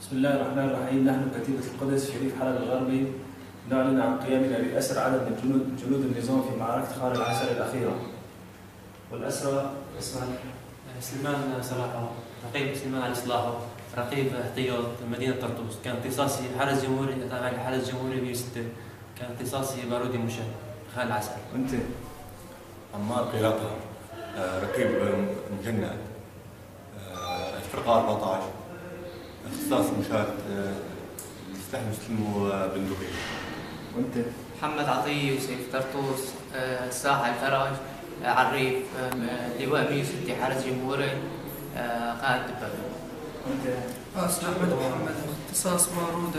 بسم الله الرحمن الرحيم. نحن كتيبة القدس شريف حلب الغربي نعلن عن قيامنا بأسر عدد من جنود النظام في معركة خان العسل الأخيرة. والأسرى اسمها سليمان صلاحه، رقيب سليمان علي صلاحه، رقيب احتياط مدينة طرطوس، كان اختصاصي حرس جمهوري تابع لحرس جمهوري 106، كان اختصاصي بارودي مشاة خان العسل. وأنت؟ عمار قيراطة، رقيب مجند، الفرقة 14، اختصاص مشاة سلاح مسلم وبندقية. وأنت؟ محمد عطية يوسف، طرطوس، الساحة الفرج، عريف، لواء 106 حرس جمهوري، قائد دبابة. وأنت؟ أسر أحمد محمد، اختصاص بارودة،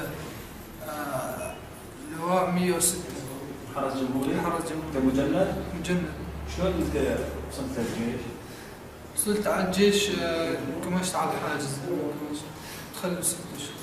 لواء 106 حرس جمهوري؟ حرس أنت جمهوري مجند؟ مجند. شلون أنت وصلت للجيش؟ وصلت على الجيش، كمشت على الحاجز، تخلص 6 أشهر.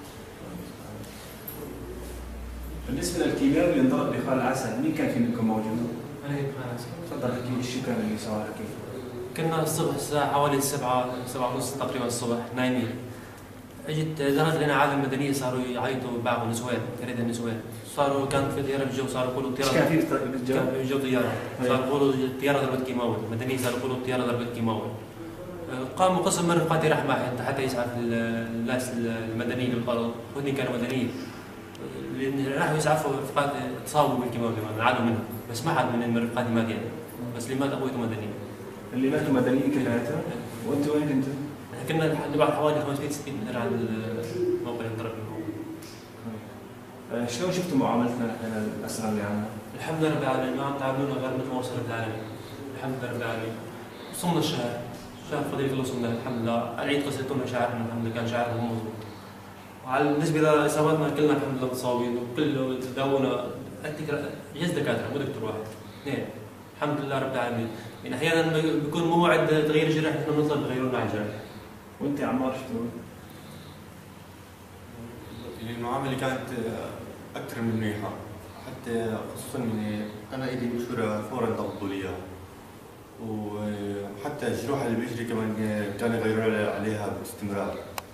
بالنسبة للكيماوي اللي انضرب بخان العسل، مين كان في منكم موجود؟ أنا هيك خان العسل. تفضل احكي لي شو كان اللي صار كيف؟ كنا الصبح الساعة حوالي 7:30 تقريبا الصبح نايمين. اجت دخلت لنا عالم مدنية، صاروا يعيطوا بعض نسوان، تريد النسوان. صاروا كانت في طيارة بالجو، صاروا يقولوا ايش الطيارة كان في بالجو؟ كان بالجو طيارة، صاروا يقولوا الطيارة ضربت كيماوي، المدنيين صاروا يقولوا الطيارة ضربت كيماوي. قاموا قسم من رفقاتي رحمة حتى يسعف الناس المدنيين اللي قالوا هذني كانوا مدنيين. لأن راحوا يسعفوا رفقات تصابوا بالكيماوي كمان، عانوا منهم، بس ما حد من رفقاتي مات يعني، بس اللي مات أبويته مدنيين. اللي ماتوا مدنيين كلياتهم؟ وأنت وين كنت؟ كنا نبعد حوالي 560 متر عن الموقع اللي انضرب فيه. شلون شفتوا معاملتنا نحن الأسرى اللي عنا؟ الحمد لله رب العالمين، ما عم تعاملونا غير مثل ما وصل رب العالمين. الحمد لله رب العالمين. وصلنا الشهر، شهر فضيلة الله وصلنا الحمد لله، العيد قصيتونا شعرنا الحمد لله، كان شعرهم مضبوط. وعلى بالنسبة لإصاباتنا كلنا الحمد لله متصاوبين، وكل داونا جهاز دكاترة مو دكتور واحد، اثنين. الحمد لله رب العالمين. يعني أحيانا بيكون موعد تغيير الجرح، نحن بنطلب يغيروا لنا الجرح. وأنت يا عمار شو تقول؟ يعني المعاملة كانت أكثر من منيحة، حتى خصوصا إني أنا إيدي مشهورة فورا ضبطوا لي إياها، وحتى الجروح اللي بيجري كمان كانوا يغيروا عليها باستمرار،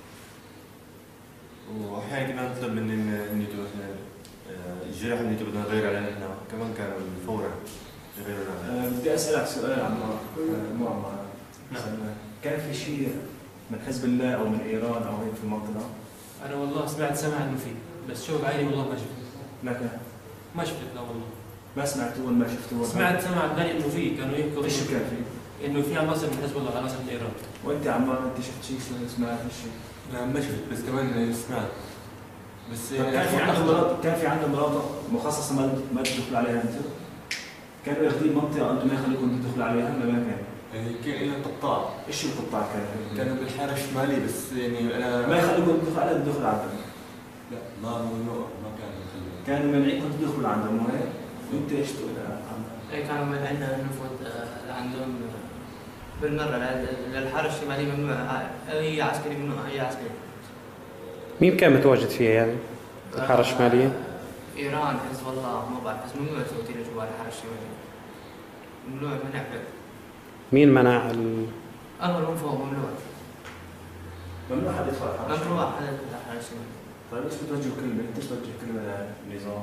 وأحيانا كنا نطلب من النيتو الجرح اللي بدنا نغير عليه نحن كمان كانوا فورا يغيروا عليه. بدي أسألك سؤال عمار، مو عمار. نعم. كان في شيء من حزب الله أو من إيران أو هيك في المنطقة؟ أنا والله سمع إنه في، بس شوف عيني والله ما شفت. لكن ما شفت لا والله. ما سمعتوا ولا ما شفتوا؟ سمع بالي انه في، كانوا يحكوا ايش كان في؟ انه في عناصر من حزب الله، عناصر من ايران. وانت عمار انت شفت شيء؟ سمعت شيء؟ لا ما شفت، بس كمان سمعت. بس كان في عندهم مناطق مخصصه ما تدخل عليها انت؟ كانوا ياخذين منطقه انتم ما يخليكم تدخلوا عليها ولا ما كان؟ كان لنا قطاع. ايش القطاع كان؟ كانوا بالحاره الشمالي، بس يعني انا ما يخليكم تدخلوا عليها تدخلوا عندهم؟ لا ما ممنوع، ما كان يخلي. كانوا مانعينكم تدخلوا عندهم مو هيك؟ وانت ايش تقول إيه كانوا مانعيننا نفوت عندهم بالمرة، للحارة الشمالية ممنوع، أي عسكري ممنوع، أي عسكري. مين كان متواجد فيها يعني؟ الحارة الشمالية؟ إيران، حزب الله، ما بعرف، بس ممنوع تفوتي لجوا الحارة الشمالية. ممنوع منع مين منع أمر من فوق ممنوع. ممنوع حد يدخل على الحرس؟ ممنوع حد يدخل على الحارة الشمالية. طيب ايش بتوجه كلمه؟ انت ايش بتوجه كلمه للنظام؟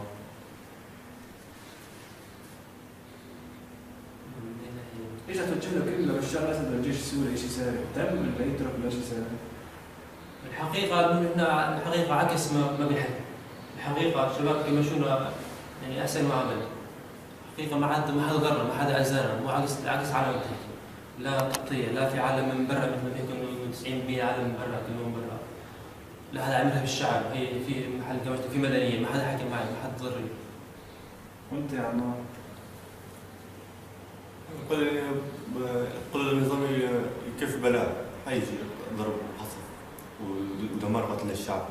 ايش توجه له كلمه بالشغله مثلا الجيش السوري شيء ساري؟ تم ولا يترك ولا شيء ساري؟ الحقيقة عكس ما بنحب. الحقيقة شباب يمشونا يعني أحسن معاملة. الحقيقة ما حد غرر، ما حد أذانا، مو عكس عالم التحكي. لا تغطية، لا في عالم من برا مثل ما بيحكوا إنه 90% عالم من برا، كلهم برا. لا حدا عملها بالشعب، هي في محل كمشت في مدنيين، ما حدا حكى معي، ما حد ضرني. وانت يا عمار؟ قل النظام كيف بلاء حيجي ضرب وقصف ودمار قتل الشعب،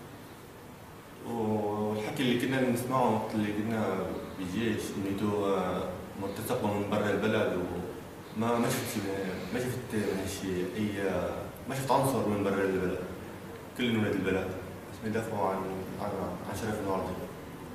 والحكي اللي كنا نسمعه وقت اللي كنا بالجيش انه مرتزقه من برا البلد، وما شفت من هالشيء ما شفت عنصر من برا البلد، كل ولاد البلد بس يدافعوا عن شرفنا وعرضنا.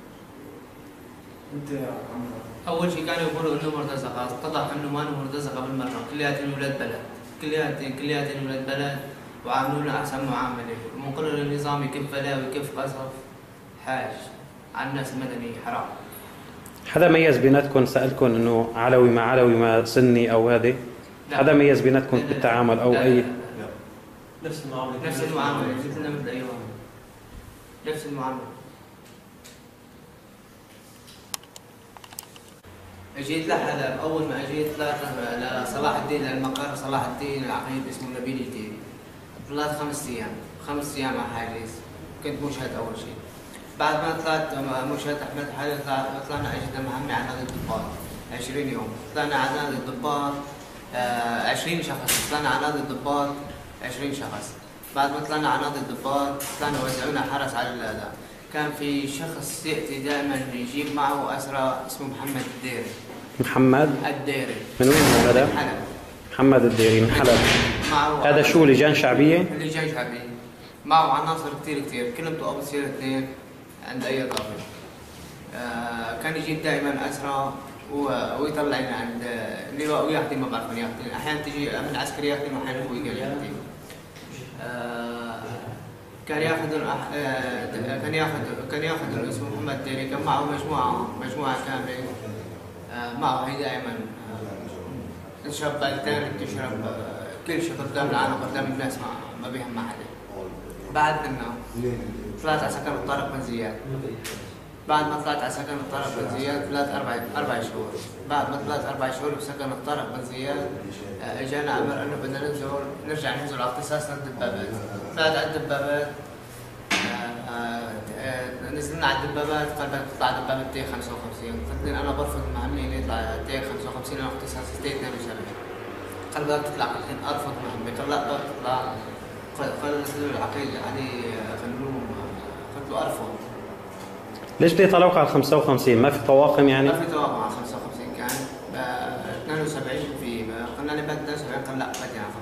انت يا عمار؟ أول شيء كانوا يقولوا إنه مرتزقة، اتضح إنه ما إنه مرتزقة بالمرة، كلياتهم ولاد بلد، كلياتهم ولاد بلد، وعاملونا أحسن معاملة، ومن قرر النظام النظام يكف بلاوي ويكف قصف حاج على الناس المدنية حرام. حدا ميز بيناتكم سألكم انه علوي ما علوي ما سني او هذه؟ حدا ميز بيناتكم بالتعامل او اي؟ نفس المعاملة نفس المعاملة مثلنا مثل أي واحد. نفس المعاملة. اجيت لحلب، اول ما اجيت طلعت لصلاح الدين للمقر صلاح الدين العقيد اسمه نبيل الجديد. طلعت 5 ايام، 5 ايام على حاجز. كنت مشهد اول شيء. بعد ما طلعت مشهد احمد حالي طلعنا اجينا مهمة على نادي الضباط 20 يوم. طلعنا على نادي الضباط 20 شخص، طلعنا على نادي الضباط 20 شخص. بعد ما طلعنا على نادي الضباط طلعنا وزعونا حرس على الاداء. كان في شخص ياتي دائما يجيب معه اسرى اسمه محمد الديري. محمد الديري من وين هو هذا؟ من حلب. محمد الديري من حلب. هذا شو لجان شعبيه؟ لجان شعبيه معه عناصر كثير كلهم تقوا بتصير 2 عند اي ضابط. كان يجيب دائما اسرى ويطلعنا عند اللواء وياخذ ما بعرف ياخذ. احيانا تجي من عسكري ياخذ واحيانا هو يقال ياخذ. كان ياخذ اسمه محمد الديري. كان معه مجموعه كامله معه. هي دائما تشرب بالتين تشرب كل شيء قدام العالم قدام الناس ما بيهم مع حدا. بعد منه طلعت على سكن الطارق بن زياد. بعد ما طلعت على سكن الطارق بن زياد طلعت 4 شهور. بعد ما طلعت 4 شهور بسكن الطارق بن زياد اجانا امر انه بدنا نرجع ننزل على اختصاص الدبابات. طلعت على الدبابات نزلنا على الدبابات. قال بدك تطلع دبابة تي 55. قلت له انا برفض مهمة اني اطلع تي 55 انا اختصاصي تي 72. قال بدك تطلع. قلت له ارفض مهمة. قال لا بدك تطلع. قال نزلوا العقيد علي خلوهم. قلت له ارفض. ليش بده يطلعوك على 55؟ ما في طواقم يعني؟ ما في طواقم على 55. كان 72 في قلنا لي بدنا 72. قال لا بدي على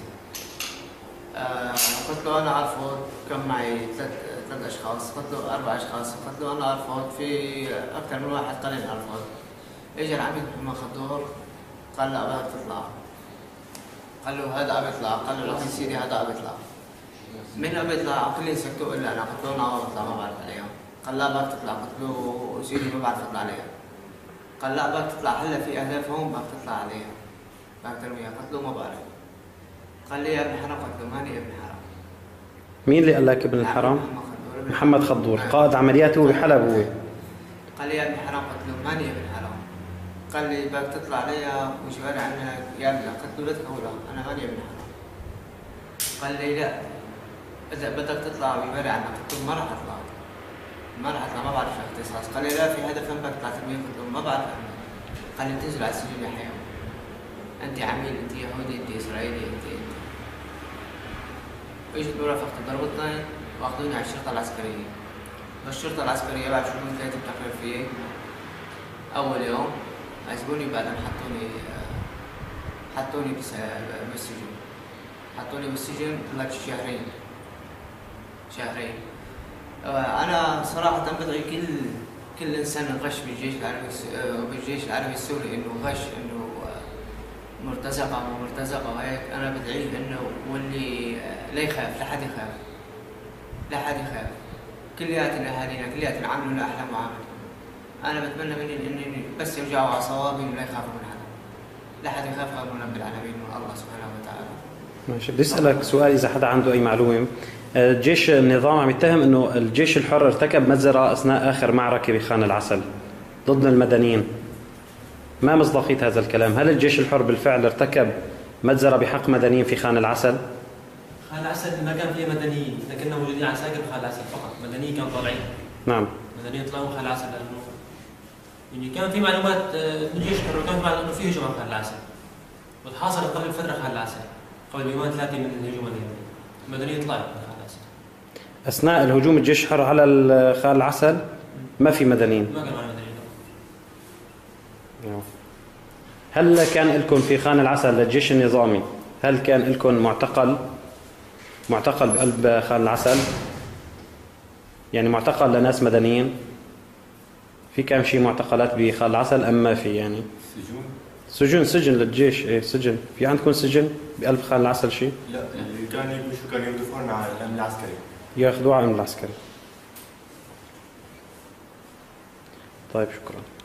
55. قلت له انا ارفض. كان معي 3 اشخاص. قلت له 4 اشخاص. قلت له انا ارفض. في اكثر من واحد قال لي ارفض. اجى العميد محمد خضور قال لا بدك تطلع. قال له هذا ابي يطلع. قال له لا سيدي هذا ابي يطلع. من ابي يطلع؟ قال لي سكتوا الا انا. قلت له انا ابي اطلع ما بعرف عليهم. قال لا بدك تطلع. قلت له سيدي ما بعرف اطلع عليها. قال لا بدك تطلع هلا في اهداف هون بدك تطلع عليها بدك ترميها. قلت له ما بعرف. قال لي يا ابن حرام. قلت له ماني ابن حرام. مين اللي قال لك ابن الحرام؟ محمد خضور قائد عمليات هو بحلب هو. قال لي يا ابن حرام. قلت له ماني ابن حرام. قال لي بدك تطلع عليها وجبال عنها يا ابن. قلت له لا تقول انا ماني ابن حرام. قال لي لا اذا بدك تطلع وجبال عنها. قلت له ما راح اطلع. ما بعرف اختصاص. قال لي لا في هدف بدك تطلع ترميه. قلت له ما بعرف. قال لي تنزل على السجن يا حيوان. انت عميل انت يهودي انت اسرائيلي انت. اجت مرافقة ضربتني واخذوني على الشرطة العسكرية. بالشرطة العسكرية بعد شهرين كاتب تقرير فيي. أول يوم عزبوني بعدين حطوني بالسجن. حطوني بالسجن طلعت شهرين. أنا صراحة بدعي كل إنسان غش بالجيش العربي السوري إنه غش إنه مرتزقة وهيك. أنا بدعيه إنه واللي لا يخاف. لا حد يخاف. كلياتنا أهالينا كلياتنا عملوا لنا أحلى معاملة. أنا بتمنى مني إني بس يرجعوا على صوابي ولا يخافوا من حدا. لا حد يخاف غير من رب العالمين والله سبحانه وتعالى. ماشي. بدي أسألك سؤال إذا حدا عنده أي معلومة. الجيش النظام عم يتهم إنه الجيش الحر ارتكب مجزرة أثناء آخر معركة بخان العسل ضد المدنيين. ما مصداقية هذا الكلام؟ هل الجيش الحر بالفعل ارتكب مجزرة بحق مدنيين في خان العسل؟ خان العسل ما كان فيه مدنيين، لكننا موجودين عساكر بخان العسل فقط. مدنيين كانوا طالعين. نعم. مدنيين طلعوا خان العسل لأنه يعني كان في معلومات من الجيش الحر وكان في معلومات إنه في هجوم على خان العسل. وتحاصرت قبل فترة خان العسل قبل يومين 3 من الهجوم اليهودي. المدنيين طلعوا من خان العسل. أثناء الهجوم الجيش الحر على خان العسل ما في مدنيين. ما كان معنا مدنيين. نعم. هل كان لكم في خان العسل للجيش النظامي هل كان لكم معتقل بقلب خان العسل؟ يعني معتقل لناس مدنيين؟ في كان شيء معتقلات بخان العسل أم ما في يعني؟ سجن للجيش. ايه سجن. في عندكم سجن بقلب خان العسل شيء؟ لا اللي كان يمشوا كانوا يدفعون على الأمن العسكري. ياخذوه على العسكري. طيب شكرا.